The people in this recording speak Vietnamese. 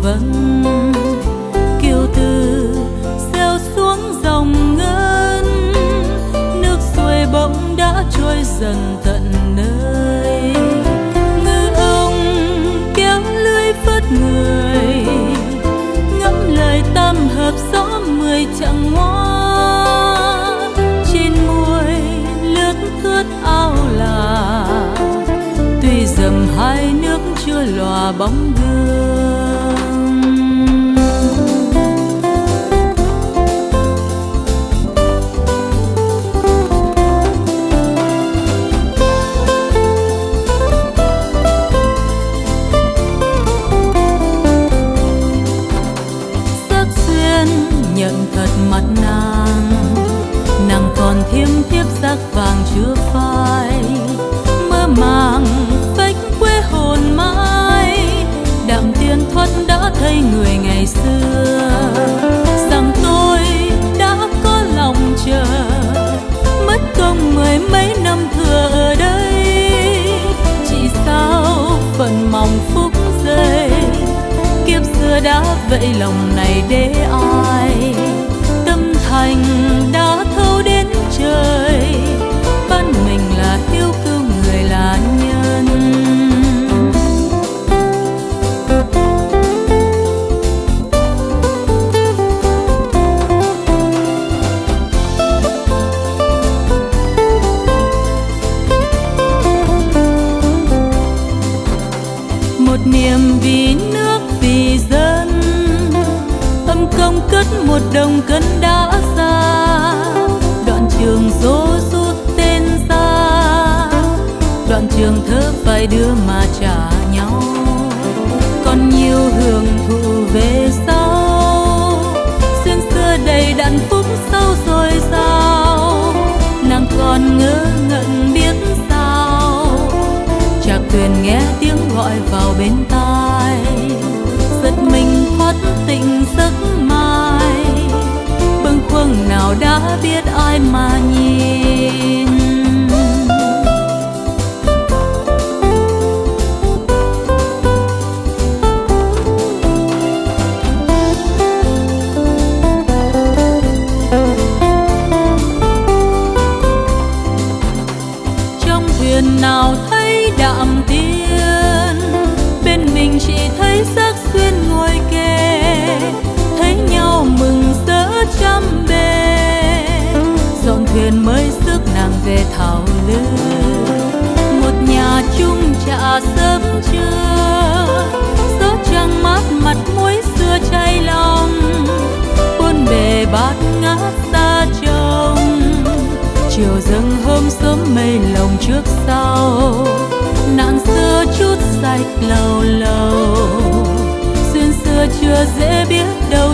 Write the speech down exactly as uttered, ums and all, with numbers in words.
vân. Kiều từ xeo xuống dòng ngân, nước xuôi bỗng đã trôi dần tận nơi. Ngư ông kéo lưới vớt người, ngắm lời tam hợp gió mười chặng hoa. Trên môi lướt thướt ao là, tuy dầm hai nước chưa lòa bóng gương. Sắc xuyên nhận thật mặt nàng, nàng còn thiêm thiếp sắc vàng chưa phai. Mơ màng phách quê hồn mãi, đạm tiền thoát đã thấy người ngày xưa. Rằng tôi đã có lòng chờ, mất công mười mấy năm thừa ở đây. Chỉ sao phận mong phúc rơi, kiếp xưa đã vậy lòng này để ai. Tâm thành đã thâu đến trời, ban mình là yêu cứu người là nhân. Một niềm vì nước vì dân, âm công cất một đồng cân đã ra. Đoạn trường dỗ rút tên ra, đoạn trường thơ phải đưa mà trả nhau. Còn nhiều hưởng thụ về sau, xuyên xưa đầy đặn phúc sau rồi sao. Nàng còn ngơ ngẩn biết sao, chạc thuyền nghe tiếng gọi vào bên tai. Giật mình thoát tỉnh giấc mai, bâng khuâng nào đã biết ai mà nhìn. Trong thuyền nào thấy đạm tiên, bên mình chỉ thấy sắc xuyên ngồi kề. Thấy nhau mừng rỡ trăm bề, dọn thuyền mới sức nàng về thảo lư. Một nhà chung trà sớm trưa, gió trăng mát mặt muối xưa cháy lòng. Buôn bề bát ngát xa trông, chiều dâng hôm sớm mây lồng trước sau. Nạn xưa chút sạch lầu lầu, xuyên xưa chưa dễ biết đâu